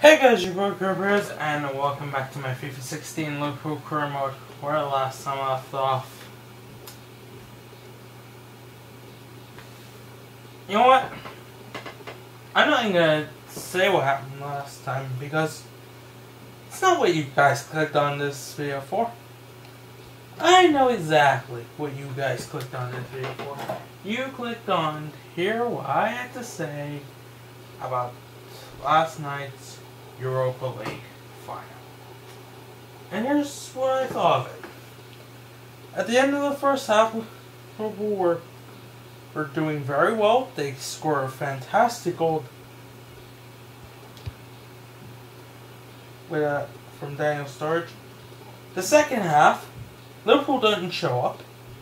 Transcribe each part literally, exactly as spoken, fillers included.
Hey guys, your boy Grippers, and welcome back to my FIFA sixteen Liverpool career mode, where last time I left off. You know what? I'm not even gonna say what happened last time, because it's not what you guys clicked on this video for. I know exactly what you guys clicked on this video for. You clicked on to hear what I had to say about last night's Europa League final. And here's what I thought of it. At the end of the first half, Liverpool were, were doing very well. They scored a fantastic goal with a, from Daniel Sturridge. The second half, Liverpool didn't show up.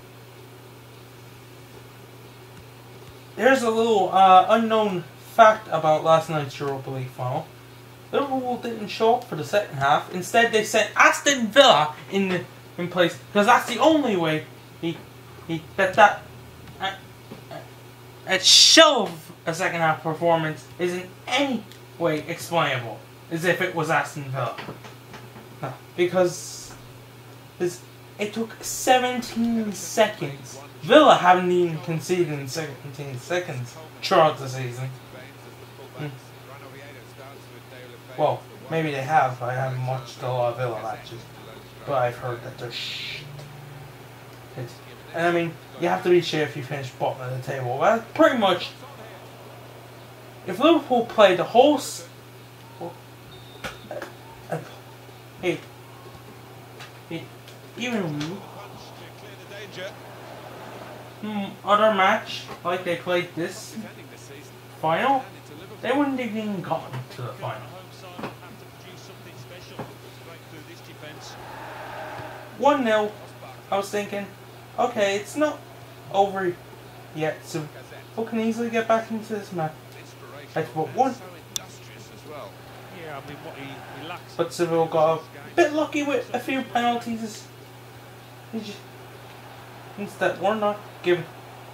Here's a little uh, unknown fact about last night's Europa League final. Liverpool didn't show up for the second half. Instead, they sent Aston Villa in the, in place, because that's the only way he he that that a, a show of a second half performance is in any way explainable, as if it was Aston Villa. No, because this, it took seventeen seconds. Villa haven't even conceded in seventeen seconds throughout the season. Hmm. Well, maybe they have. I haven't watched a lot of Villa matches, but I've heard that they're shit. It's, and I mean, you have to be shit if you finish bottom of the table. Well, pretty much, if Liverpool played the whole, s well, uh, uh, hey, hey, even hmm, other match like they played this final, they wouldn't have even gotten to the final. one nil, I was thinking, okay, it's not over yet, so we can easily get back into this match. That's what one. But Seville got a bit lucky with a few penalties. Instead, we're not given.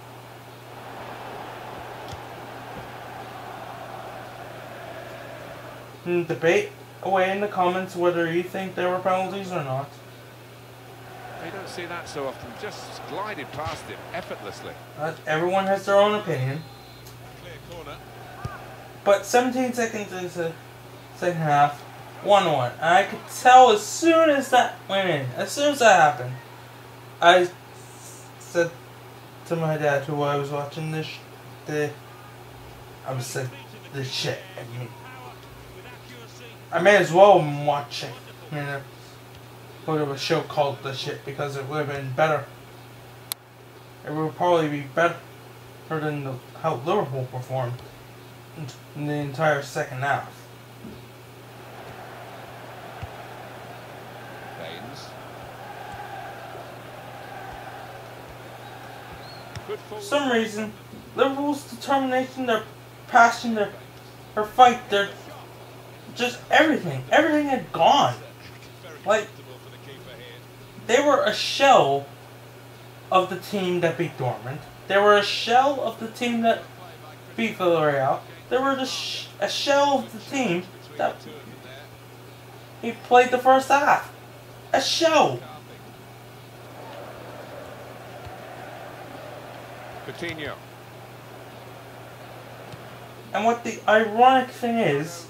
Debate away in the comments whether you think there were penalties or not. You don't see that so often. Just glided past him effortlessly. Uh, everyone has their own opinion. Clear corner. But seventeen seconds into the second half, one one. And I could tell as soon as that went in, as soon as that happened, I said to my dad, who I was watching this, the, I was said the shit at me. I may as well watch it, you know, would have a show called The Shit, because it would have been better. It would probably be better than the, how Liverpool performed in the entire second half. For some reason, Liverpool's determination, their passion, their, their fight, their just everything, everything had gone. Like, they were a shell of the team that beat Dortmund. They were a shell of the team that beat Villarreal. They were the sh a shell of the team that he played the first half. A shell. Coutinho. And what the ironic thing is,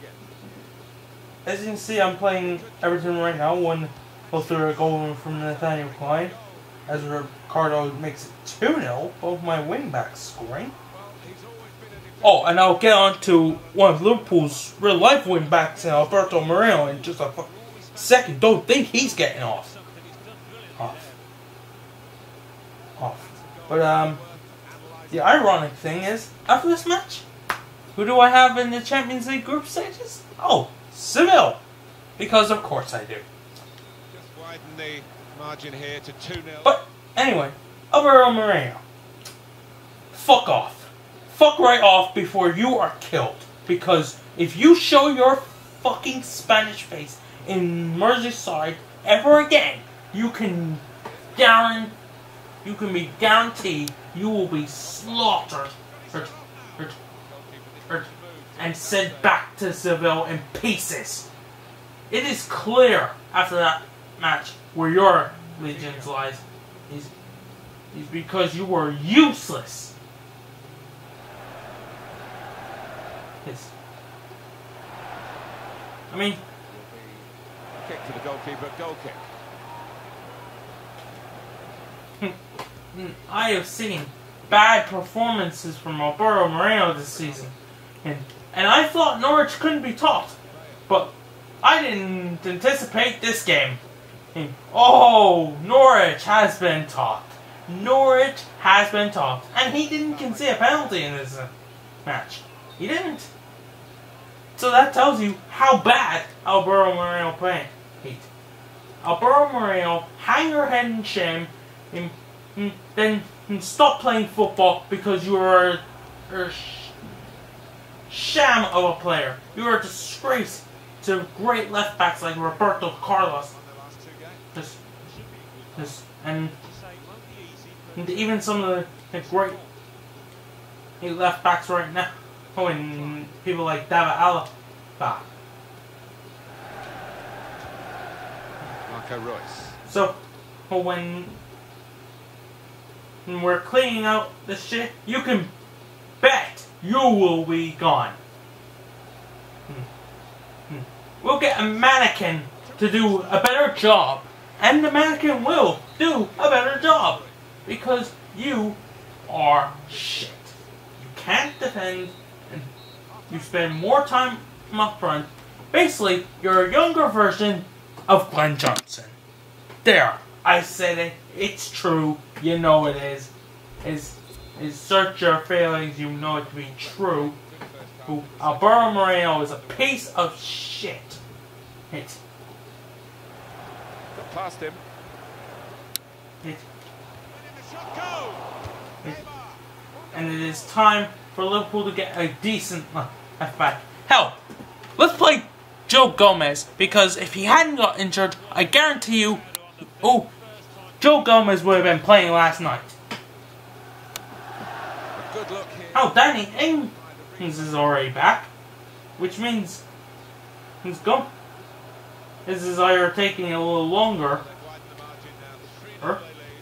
as you can see, I'm playing Everton right now. One will throw a goal from Nathaniel Klein, as Ricardo makes it two nil. Both my wingbacks scoring. Oh, and I'll get on to one of Liverpool's real life wingbacks, Alberto Moreno, in just a second. Don't think he's getting off. Off. Off. But um, the ironic thing is, after this match, who do I have in the Champions League group stages? Oh, Seville, because of course I do. Just widen the margin here to two nil. But anyway, Alberto Moreno, fuck off. Fuck right off before you are killed. Because if you show your fucking Spanish face in Merseyside ever again, you can guarantee, you can be guaranteed you will be slaughtered. and sent back to Seville in pieces. It is clear after that match where your allegiance lies is, is because you were useless. Yes. I mean, Kick to the goalkeeper, goal kick. I have seen bad performances from Alvaro Moreno this season, and and I thought Norwich couldn't be taught, but I didn't anticipate this game. And, oh, Norwich has been taught. Norwich has been taught, and he didn't concede a penalty in this uh, match. He didn't. So that tells you how bad Alvaro Moreno played. Alvaro Moreno, hang your head in shame, and, and then and stop playing football because you are a, a sh sham of a player. You are a disgrace to great left backs like Roberto Carlos. Just, just, and, and even some of the, the great left backs right now. Oh, and people like David Alaba. Marco Reus. So, when, when we're cleaning out this shit, you can bet you will be gone. Hmm. Hmm. We'll get a mannequin to do a better job, and the mannequin will do a better job, because you are shit. You can't defend, and you spend more time up front. Basically, you're a younger version of Glenn Johnson. There, I said it. It's true. You know it is. Is is search your failings. You know it to be true. Who Alvaro Moreno is a piece of shit. It. Got past him. It. It. And it is time for Liverpool to get a decent left back. Hell, let's play Joe Gomez, because if he hadn't got injured, I guarantee you, oh, Joe Gomez would have been playing last night. A good look here. Oh, Danny Ings is already back, which means he's gone. This is either taking a little longer, or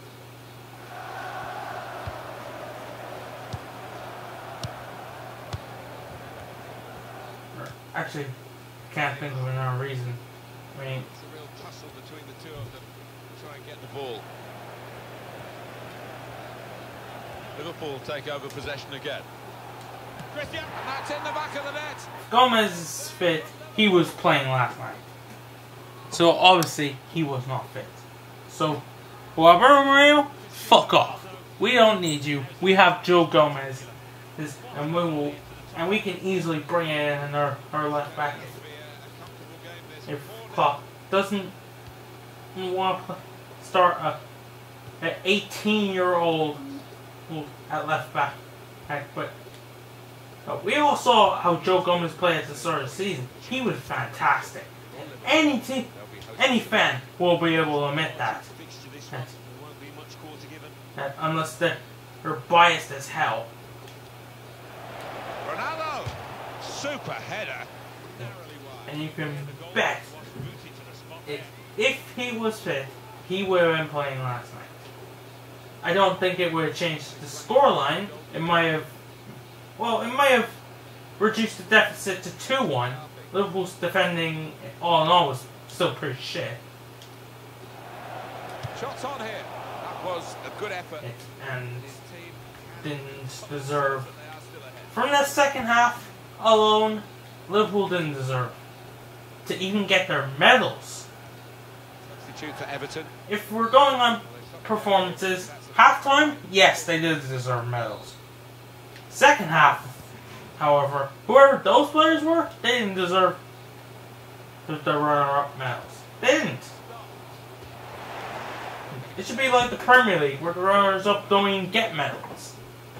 actually, can't think of another reason. I mean, It's a real tussle between the two of them to try and get the ball. Liverpool take over possession again. Christian, and that's in the back of the net. Gomez is fit. He was playing last night, so obviously he was not fit. So, Alvaro Moreno, fuck off. We don't need you. We have Joe Gomez, this, and we will, and we can easily bring in our, our left back if Klopp doesn't want to start a an eighteen year old at left back. But but we all saw how Joe Gomez played at the start of the season. He was fantastic. And any team, any fan will be able to admit that. That, that unless they're, they're biased as hell. Ronaldo, super header. And you can bet if, if he was fit, he would have been playing last night. I don't think it would have changed the scoreline. It might have, well, it might have reduced the deficit to two one. Liverpool's defending, all in all, was still pretty shit. Shots on here. That was a good effort. It, and didn't deserve. From the second half alone, Liverpool didn't deserve to even get their medals. Substitute for Everton. If we're going on performances, halftime, yes, they did deserve medals. Second half, however, whoever those players were, they didn't deserve the runner-up medals. They didn't. It should be like the Premier League, where the runners-up don't even get medals.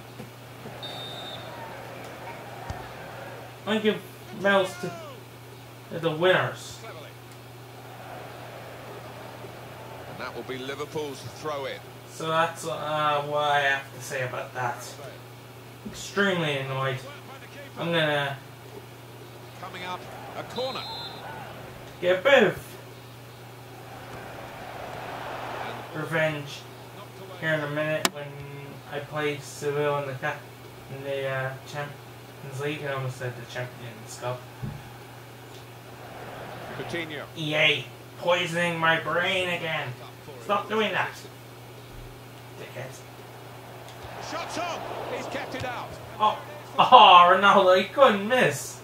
I give medals to the winners. And that will be Liverpool's throw-in. So that's uh, what I have to say about that. Extremely annoyed. I'm gonna Coming up, a corner. Get a bit of revenge here in a minute when I play Seville in the cap in the uh, Champions League. I almost said the Champions Cup. Coutinho. E A poisoning my brain again. Stop doing that, dickheads. Shots on. He's kept it out. Oh, oh, Ronaldo, he couldn't miss.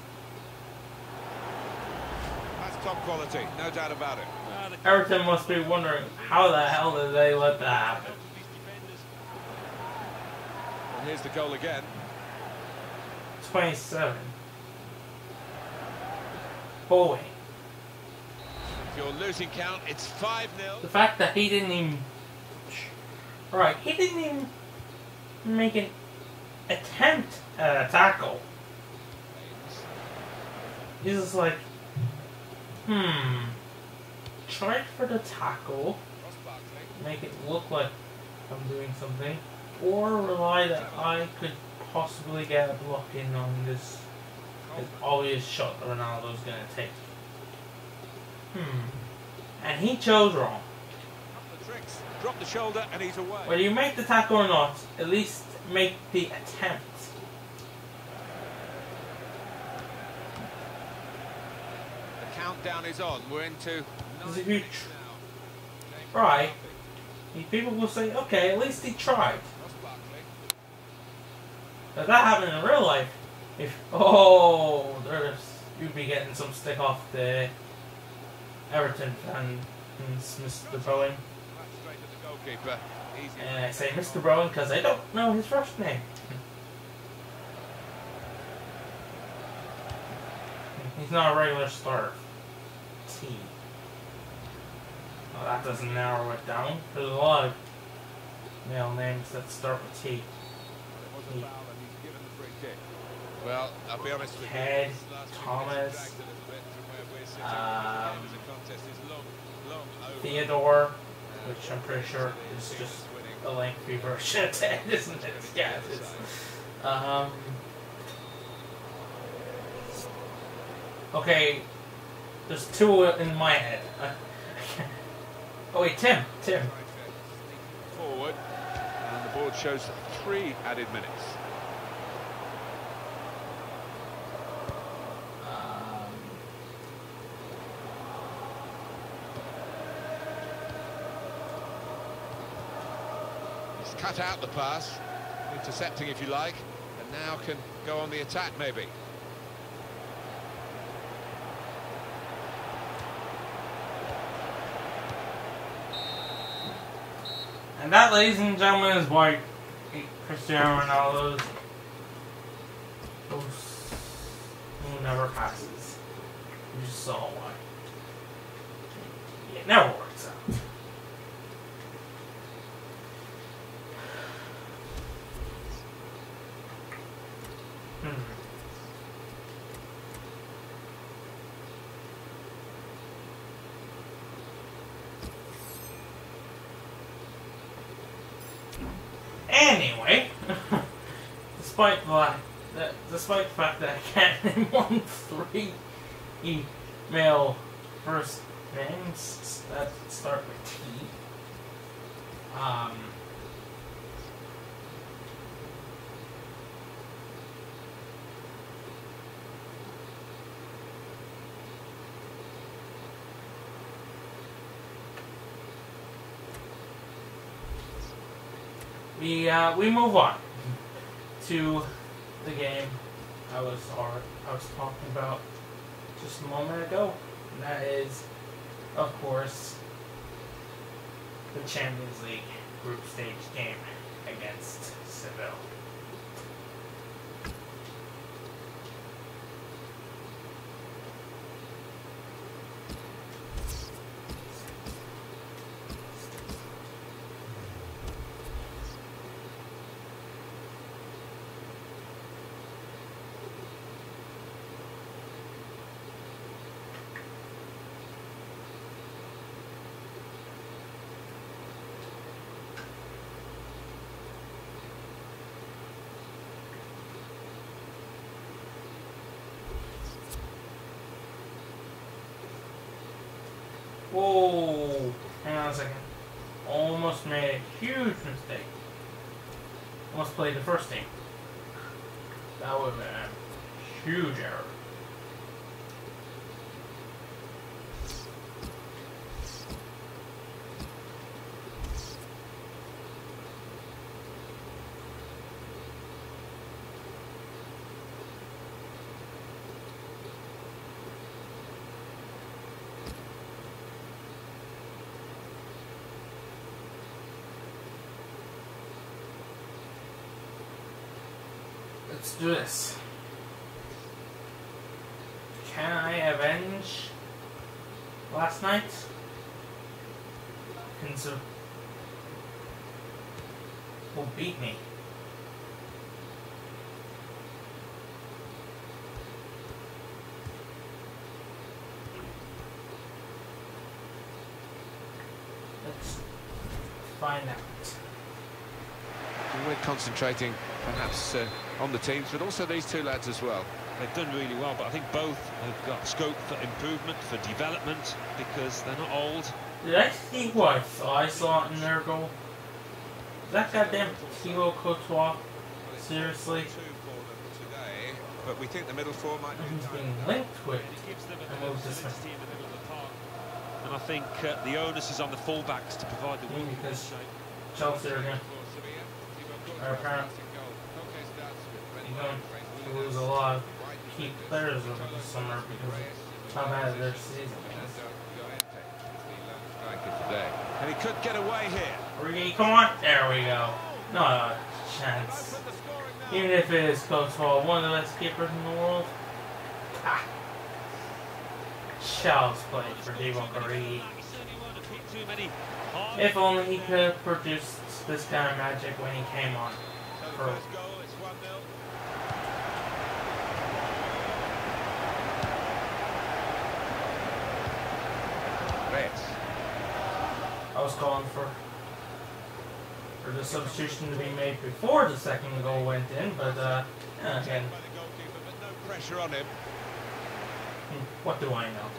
That's top quality, no doubt about it. Everton must be wondering how the hell did they let that happen. And here's the goal again. twenty-seven. Boy. If you're losing count, it's five nil. The fact that he didn't even... Right, he didn't even make an attempt at a tackle. He's just like, hmm... Try for the tackle, make it look like I'm doing something, or rely that I could possibly get a block in on this obvious shot that Ronaldo's going to take. Hmm. And he chose wrong. Drop the shoulder and he's away. Whether you make the tackle or not, at least make the attempt. The countdown is on. We're into... Because if you try, people will say, okay, at least he tried. If that happened in real life, if, oh, there's, you'd be getting some stick off the Everton fan, Mister Bowen. And I say Mister Bowen because I don't know his first name. He's not a regular starter. T. Well, that doesn't narrow it down. There's a lot of male names that start with T. T. Well, I'll be honest with you. Ted, Thomas, um, Theodore, which I'm pretty sure is just a lengthy version of Ted, isn't it? Yeah, it is. Um, okay, there's two in my head. Oh wait, Tim. Tim. Forward, and the board shows three added minutes. Um, He's cut out the pass, intercepting if you like, and now can go on the attack maybe. And that, ladies and gentlemen, is why Cristiano Ronaldo's who never passes. You just saw why. It never works out. Hmm. Anyway, despite the, the despite the fact that I can't name one three email first names that start with T, um, we uh, we move on to the game I was or I was talking about just a moment ago, and that is, of course, the Champions League group stage game against Seville. Whoa! Hang on a second. Almost made a huge mistake. Almost played the first team. That would have been a huge error. Let's do this. Can I avenge last night? Can some will beat me. Let's find out. We're concentrating perhaps uh, on the teams, but also these two lads as well. They've done really well, but I think both have got scope for improvement, for development, because they're not old. Did I see what I saw? I saw it in their goal. Is that goddamn Thibaut Courtois? Seriously? Today, but we think the middle four might He's be being linked with. It gives them And a what was this one? flexibility in the middle of the park. And I think uh, the onus is on the fullbacks to provide the Maybe wing. because Chelsea are going are apparently going to lose a lot of key players over the summer because of how bad their season is. And he could get away here. Origi, come on! There we go. Not a chance. Even if it is Courtois, one of the best keepers in the world. Ah. Child's play for Divock Origi. If only he could have produced this kind of magic when he came on. For I was calling for for the substitution to be made before the second goal went in, but uh, again, No pressure on him. what do I know?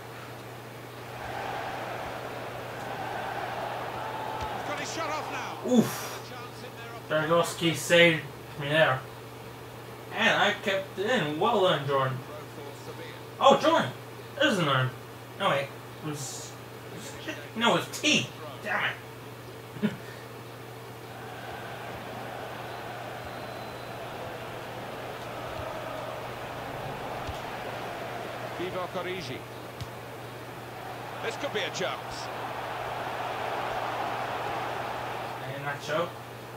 He's got his shot off now. Oof! Dragowski saved me there, and I kept it in. Well done, Jordan. Oh, Jordan! There's an arm. No wait, it was, it was no, it was T. Damn it. Divock Origi. This could be a chance. And Nacho?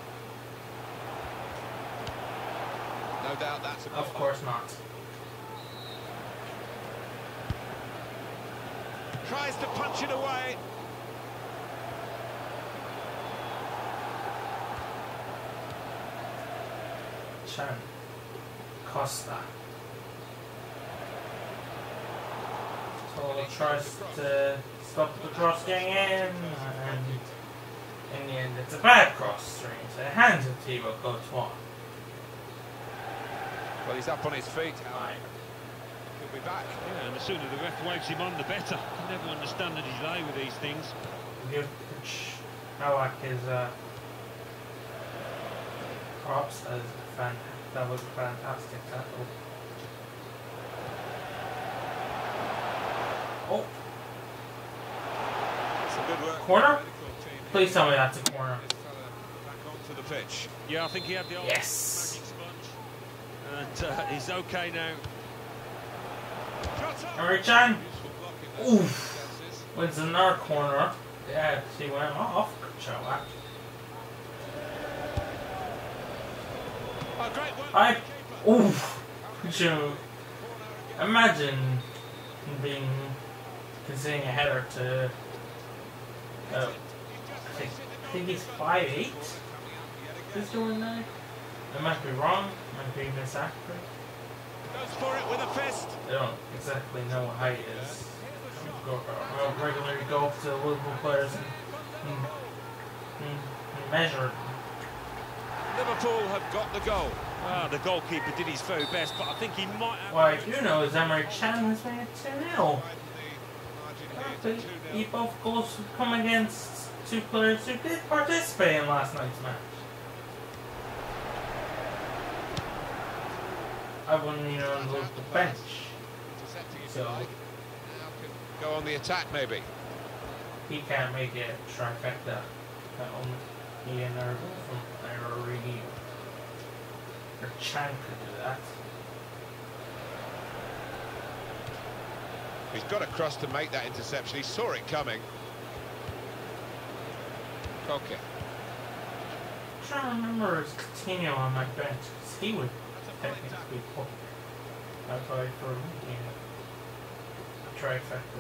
No doubt that's a Of course not. Tries to punch it away. Chan. Costa. So tries to stop the cross getting in, and in the end it's a bad cross straight into the hands of Thibaut Courtois. Well, he's up on his feet. Right. He'll be back. Yeah, and the sooner the ref waves him on, the better. You never understand the delay with these things. Give Howak his uh, props. That, is fan that was a fantastic tackle. Oh, It's a good work. corner? Please tell me that's a corner. Back onto the pitch. Yeah, I think he had the old Yes. magic sponge. And uh, he's okay now. Emery Chan. Oof. Wins another corner. Yeah, she went off. Howak. Oh, great work. I. Oof. Could you imagine being conceding a header to? Uh, I think, I think he's five eight. Who's doing that? I might be wrong. Might be misaccurate. Goes for it with a fist. I don't exactly know what height is. Go, I'll regularly go up to Liverpool players and, and, and, and measure it. Liverpool have got the goal. Well, the goalkeeper did his very best, but I think he might have... What I do know is Emery Chan has made it two nil. But you both goals come against two players who did participate in last night's match. I wouldn't even unload the bench. So Go on the attack, maybe. he can't make it trifecta. That only he and her from Irene or Chan could do that. He's got across to make that interception. He saw it coming. Okay. I'm trying to remember his Coutinho on my bench because he would technically hook. That's why for me, a trifecta.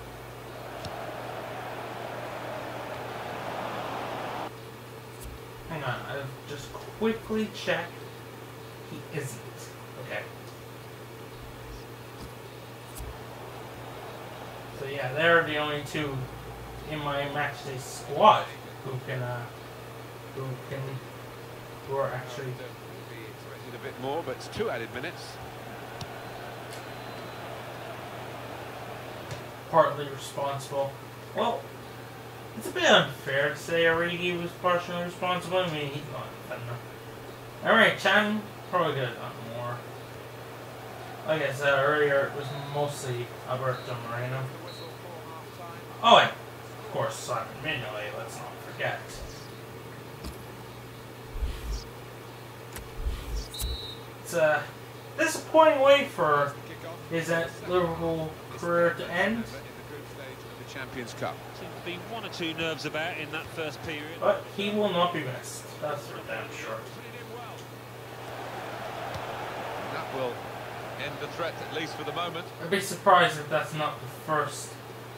Hang on, I've just quickly checked. He isn't. Okay. So yeah, they're the only two in my matchday squad who can, uh, who can, who are actually. A bit more, but it's two added minutes. Partly responsible. Well, it's a bit unfair to say Origi was partially responsible. I mean, he's not a defender. Alright, Chan probably could have done more. Like I said earlier, it was mostly Alberto Moreno. Oh, and of course Simon Mignolet, let's not forget. It's a disappointing way for his Liverpool career to end. The Champions Cup. Seems to be one or two nerves about in that first period. But he will not be missed. That's for damn sure. And that will end the threat, at least for the moment. I'd be surprised if that's not the first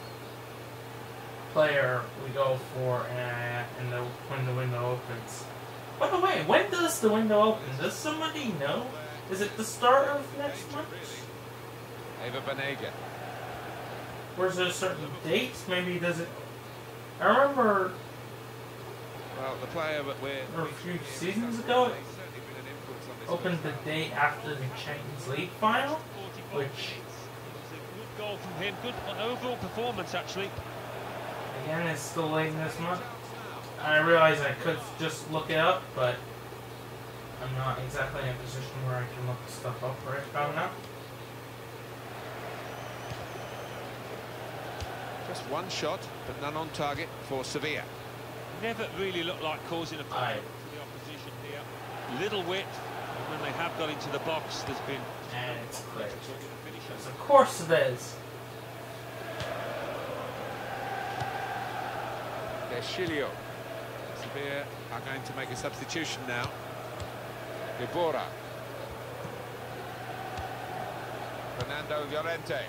player we go for uh, in the, when the window opens. By the way, when does the window open? Does somebody know? Is it the start of next month? Eva Banega. Or is there a certain date? Maybe does it... I remember... Well, the player that we're... a few seasons ago, it opened the day after the Champions League final, which... Good goal from him, good overall performance actually. Again, it's still late this month. I realize I could just look it up, but I'm not exactly in a position where I can look stuff up right about now. Just one shot, but none on target for Sevilla. Never really looked like causing a problem to the opposition here. Little width, and when they have got into the box, there's been... And it's clear. Because of course it is. Chilio. Sevilla are going to make a substitution now. Ibora. Fernando Llorente.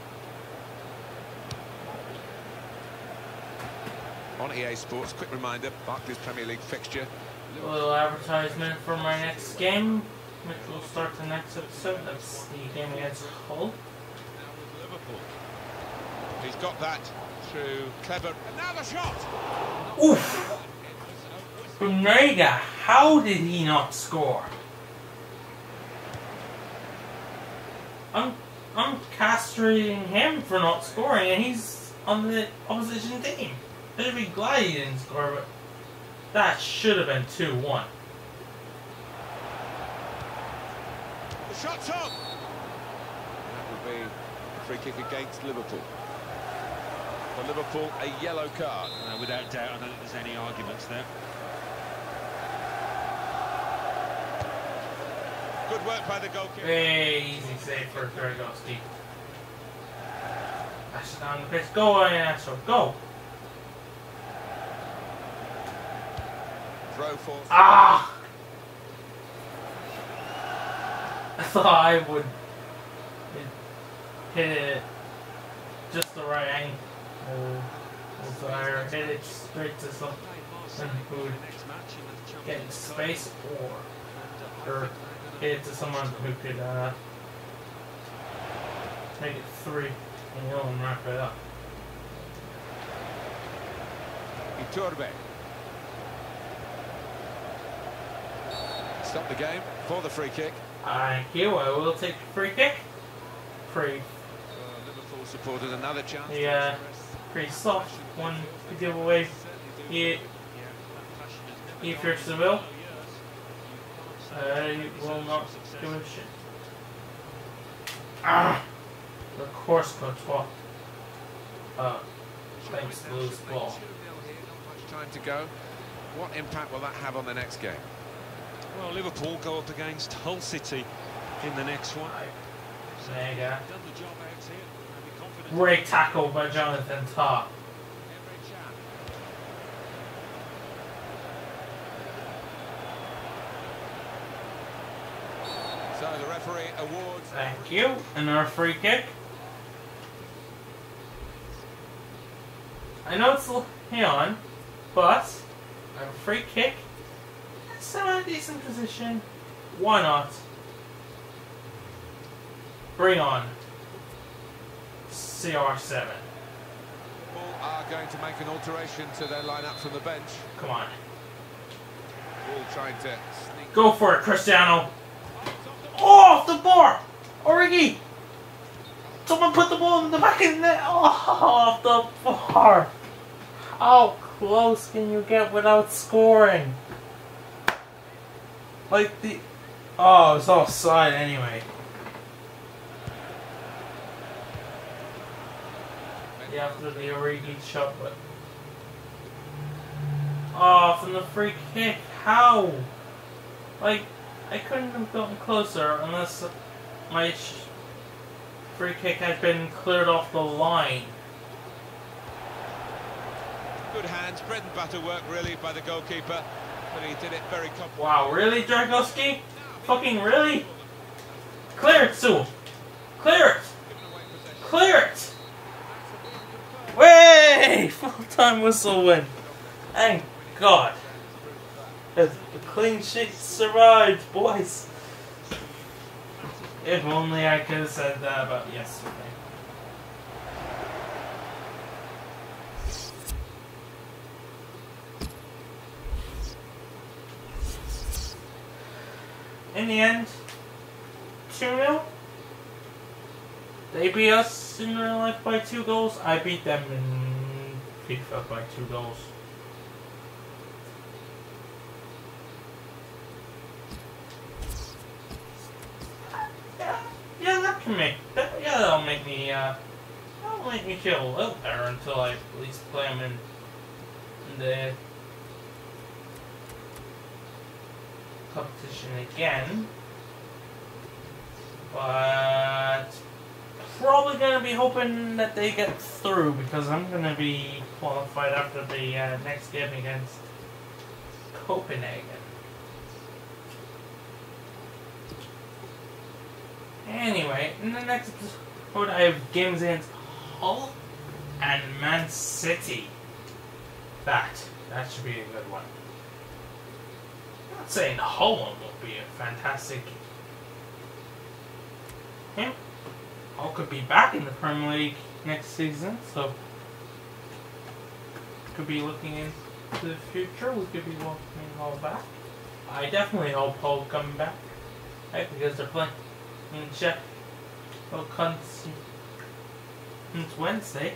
On E A Sports, quick reminder, Barclays Premier League fixture. A little advertisement for my next game, which will start the next episode. That's the game against Hull. Now with Liverpool. He's got that through clever. And now the shot! Oof! Banega, how did he not score? I'm, I'm castrating him for not scoring, and he's on the opposition team. I should be glad he didn't score, but that should have been two one. The shot's on! That will be a free kick against Liverpool. For Liverpool, a yellow card. No, without doubt, I don't think there's any arguments there. Good work by the goalkeeper. Very easy save for Dragowski. That's down the pitch. Go, Ianacho, go! Throw for... Ah! I thought I would hit it just the right angle. So I hit it straight to someone who would get into space, or, or hit it to someone who could uh, make it three and go and wrap it up. Iturbe. Stop the game for the free kick. Thank you. I will take the free kick. Free. Uh, Liverpool supported another chance. Yeah, pretty soft one to give away. He, he fears the will. I will not do a shit. Ah! The course Courtois. Uh, thanks to lose ball. Not much time to go. What impact will that have on the next game? Well, Liverpool go up against Hull City in the next one. There you go. Done the job out here. I'll be confident. Great tackle by Jonathan Tah. So the referee awards. Thank you. Another free kick. I know it's Leon, but a free kick. It's in a decent position. Why not? Bring on C R seven. Liverpool are going to make an alteration to their lineup from the bench. Come on. All trying to sneak. Go for it, Cristiano. Oh, off the bar! Origi! Someone put the ball in the back of the net. Oh, off the bar. How close can you get without scoring? Like the... Oh, it's offside anyway. Yeah, after the Origi shot, but... Oh, from the free kick. How? Like... I couldn't have gotten closer unless my sh free kick had been cleared off the line. Good hands, bread and butter work really by the goalkeeper, but he did it very comfortably. Wow, really, Dragowski? Fucking really? Clear it, Sue! Clear it! Clear it! Way! Full-time whistle win. Thank God. The clean sheet survived, boys. If only I could have said that about yesterday. In the end, two nil. They beat us in real life by two goals. I beat them in FIFA by two goals. Yeah, that can make that. Yeah, that'll make me. Uh, that'll make me feel a little better until I at least play them in, in the competition again. But probably gonna be hoping that they get through because I'm gonna be qualified after the uh, next game against Copenhagen. Anyway, in the next episode I have games against Hull and Man City. That, that should be a good one. I'm not saying the Hull one won't be a fantastic game. Hull could be back in the Premier League next season, so could be looking into the future. We could be welcoming Hull back. I definitely hope Hull come back, right? Because they're playing in Czech. Well, since Wednesday.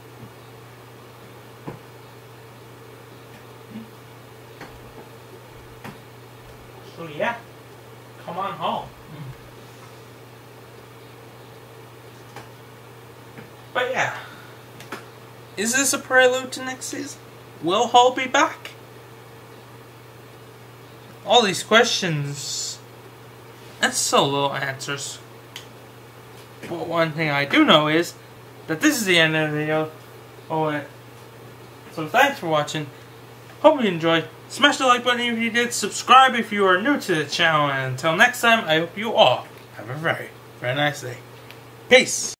So yeah, come on home. But yeah, is this a prelude to next season? Will Hull be back? All these questions, that's so little answers. But one thing I do know is that this is the end of the video. Oh, so thanks for watching. Hope you enjoyed. Smash the like button if you did. Subscribe if you are new to the channel. And until next time, I hope you all have a very, very nice day. Peace.